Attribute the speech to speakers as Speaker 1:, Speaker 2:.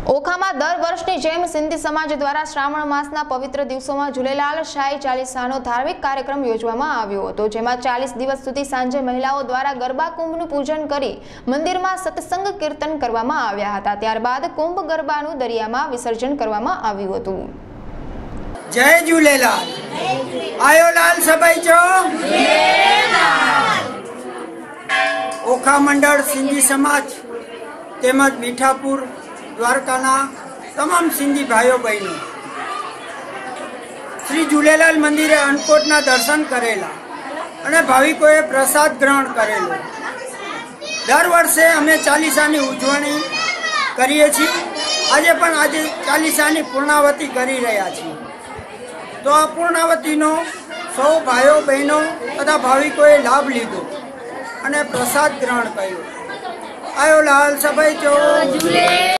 Speaker 1: ઓખામાં દર વર્ષની જેમ સિંધી સમાજ દ્વારા શ્રાવણ માસના પવિત્ર દિવસોમાં ઝૂલેલાલ શાહી ચાલીસાનો ધાર્મિક કાર્યક્રમ યોજવામાં આવ્યો હતો, જેમાં 40 દિવસ સુધી સાંજે મહિલાઓ દ્વારા ગરબા કુંભનું પૂજન કરી મંદિરમાં સત્સંગ કીર્તન કરવામાં આવ્યા હતા। ત્યારબાદ કુંભ ગરબાનું દરિયામાં વિસર્જન કરવામાં આવ્યું હતું।
Speaker 2: જય ઝૂલેલાલ। આયો લાલ સભાઈ ચો ઓખા મંડળ સિંધી સમાજ તેમજ મીઠાપુર દ્વારકાના તમામ સિંધી ભાઈઓ બહેનો શ્રી ઝૂલેલાલ મંદિરે અન્નકોટના દર્શન કરેલા અને ભાવિકોએ પ્રસાદ ગ્રહણ કરેલો। દર વર્ષે અમે ચાલીસાની ઉજવણી કરીએ છીએ। આજે ચાલીસાની પૂર્ણાવતી કરી રહ્યા છીએ। તો આ પૂર્ણાવતીનો સૌ ભાઈઓ બહેનો તથા ભાવિકોએ લાભ લીધો અને પ્રસાદ ગ્રહણ કર્યો। આયો લાલ સભાઈ ચો।